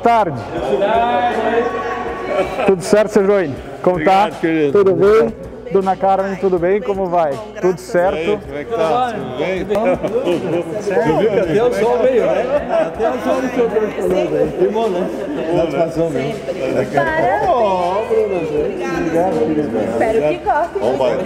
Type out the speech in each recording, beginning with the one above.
tarde. Tudo certo, seu Joine? Como Obrigado, tá? querido. Tudo bem? Dona Carmen, tudo bem? Como vai? Tudo certo? Como é que tá? Tudo bem? Você viu que até o sol veio, né? Até o sol veio conosco aí. Que bom, né? Satisfação mesmo. Obrigado, querida. Espero que gostem.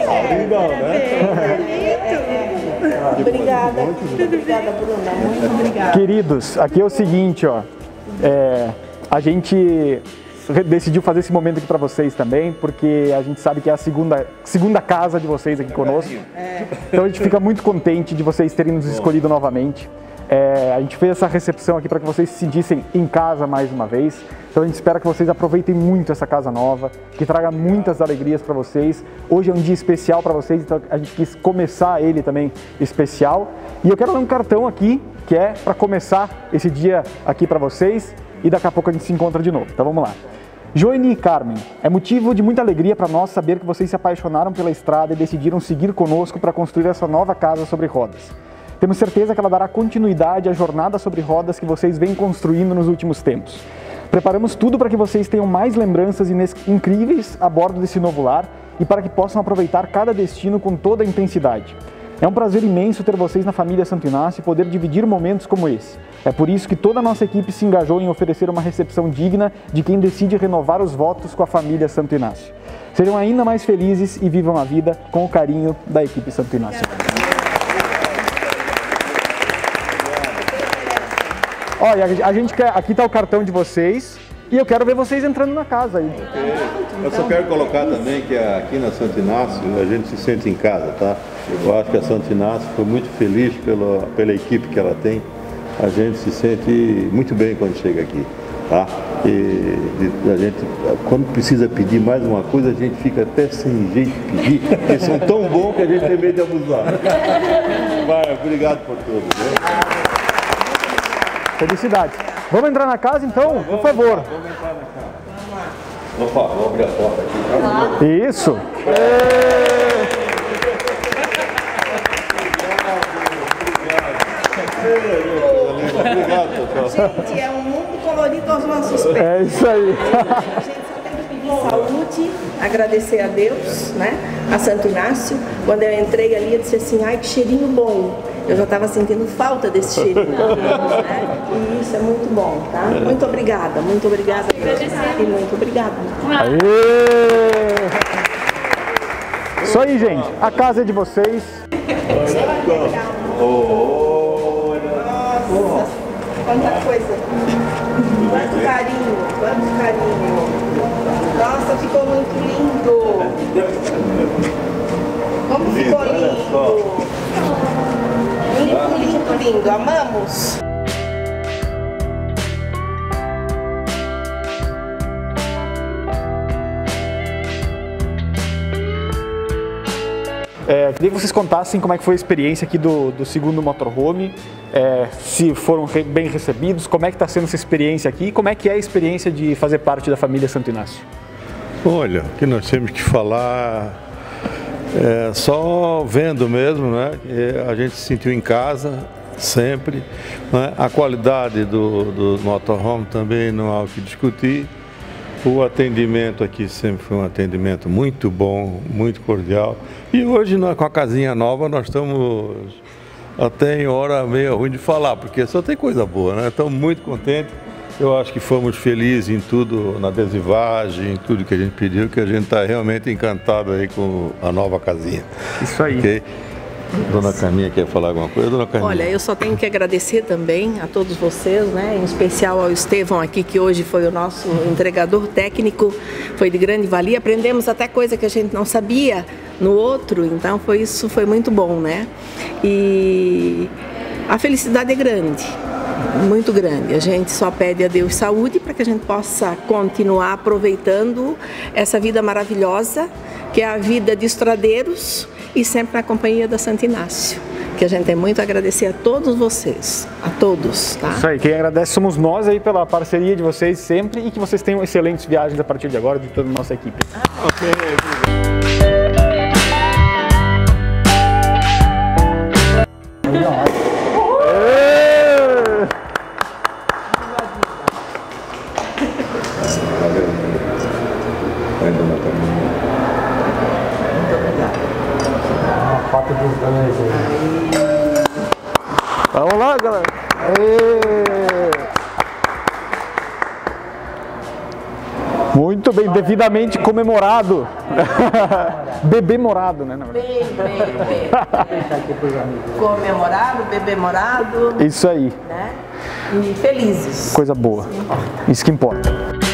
Obrigada. Obrigada, Bruna. Muito obrigada. Queridos, aqui é o seguinte, ó. A gente decidiu fazer esse momento aqui para vocês também, porque a gente sabe que é a segunda casa de vocês aqui conosco. Então a gente fica muito contente de vocês terem nos escolhido novamente. A gente fez essa recepção aqui para que vocês se sentissem em casa mais uma vez. Então a gente espera que vocês aproveitem muito essa casa nova, que traga muitas alegrias para vocês. Hoje é um dia especial para vocês, então a gente quis começar ele também especial. E eu quero dar um cartão aqui, que é para começar esse dia aqui para vocês, e daqui a pouco a gente se encontra de novo. Então vamos lá. Joine e Carmen, é motivo de muita alegria para nós saber que vocês se apaixonaram pela estrada e decidiram seguir conosco para construir essa nova casa sobre rodas. Temos certeza que ela dará continuidade à jornada sobre rodas que vocês vêm construindo nos últimos tempos. Preparamos tudo para que vocês tenham mais lembranças incríveis a bordo desse novo lar e para que possam aproveitar cada destino com toda a intensidade. É um prazer imenso ter vocês na família Santo Inácio e poder dividir momentos como esse. É por isso que toda a nossa equipe se engajou em oferecer uma recepção digna de quem decide renovar os votos com a família Santo Inácio. Sejam ainda mais felizes e vivam a vida com o carinho da equipe Santo Inácio. Olha, a gente quer, aqui está o cartão de vocês e eu quero ver vocês entrando na casa aí. Eu só quero colocar também que aqui na Santo Inácio a gente se sente em casa, tá? Eu acho que a Santo Inácio foi muito feliz pela equipe que ela tem. A gente se sente muito bem quando chega aqui, tá? E a gente, quando precisa pedir mais uma coisa, a gente fica até sem jeito de pedir, porque são tão bons que a gente tem medo de abusar. Vai, obrigado por tudo. Né? Felicidade. Vamos entrar na casa então? Por favor. Vamos entrar na casa. Opa, vou abrir a porta aqui. Isso. Obrigado, pessoal. Gente, é um mundo colorido aos nossos pés. É isso aí. A gente só tem que pedir saúde, agradecer a Deus, né? A Santo Inácio. Quando eu entrei ali, eu disse assim, ai, que cheirinho bom. Eu já estava sentindo falta desse cheirinho. Né? E isso é muito bom, tá? Muito obrigada e muito obrigada. Aê! Isso aí, gente. A casa é de vocês. Nossa, quanta coisa. Quanto carinho, quanto carinho. Nossa, ficou muito lindo. Como ficou lindo. Lindo, lindo, lindo. Amamos. Queria que vocês contassem como é que foi a experiência aqui do segundo motorhome, se foram bem recebidos, como é que está sendo essa experiência aqui e como é que é a experiência de fazer parte da família Santo Inácio. Olha, o que nós temos que falar só vendo mesmo, né? A gente se sentiu em casa sempre, né? A qualidade do motorhome também não há o que discutir. O atendimento aqui sempre foi um atendimento muito bom, muito cordial. E hoje, com a casinha nova, nós estamos até em hora meio ruim de falar, porque só tem coisa boa, né? Estamos muito contentes. Eu acho que fomos felizes em tudo, na adesivagem, em tudo que a gente pediu, que a gente está realmente encantado aí com a nova casinha. Isso aí. Okay? Dona Carminha quer falar alguma coisa? Dona Carminha? Olha, eu só tenho que agradecer também a todos vocês, né? Em especial ao Estevão aqui, que hoje foi o nosso entregador técnico, foi de grande valia. Aprendemos até coisa que a gente não sabia no outro, então isso foi muito bom, né? E a felicidade é grande, muito grande. A gente só pede a Deus saúde para que a gente possa continuar aproveitando essa vida maravilhosa, que é a vida de estradeiros, e sempre na companhia da Santo Inácio, que a gente tem muito a agradecer a todos vocês, a todos, tá? Isso aí, quem agradece somos nós aí pela parceria de vocês sempre e que vocês tenham excelentes viagens a partir de agora de toda a nossa equipe. Ok. Vamos lá, galera. Muito bem, devidamente comemorado. Bebê morado, né? Bem. Comemorado, bebê morado. Isso aí. Né? E felizes. Coisa boa. Isso que importa.